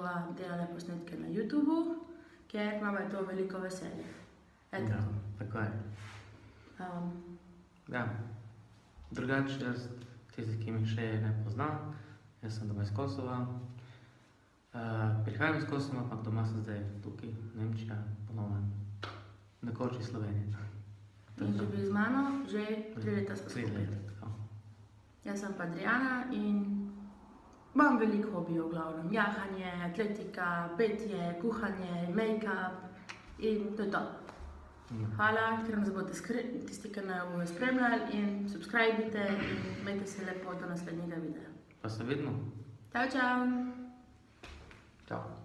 bova delala posnetke na YouTubu, ker nama je to veliko veselje. Ja, tako je. Ja, drugače jaz, tisti, ki mi še ne pozna, jaz sem doma iz Kosova. Prihajam iz Kosova, ampak doma sem zdaj tukaj, Nemčija, ponovno, nekoč iz Slovenije. In že bil z mano, že 3 leta smo skupaj. 3 leta, tako. Jaz sem pa Adriana in imam veliko hobijev v glavnem. Jahanje, atletika, petje, kuhanje, make-up in to je to. Hvala, ker nas boste tisti, ki nas bomo spremljali in subscribite in imejte se lepo do naslednjega videa. Pa se vidimo. Čau, čau! Čau.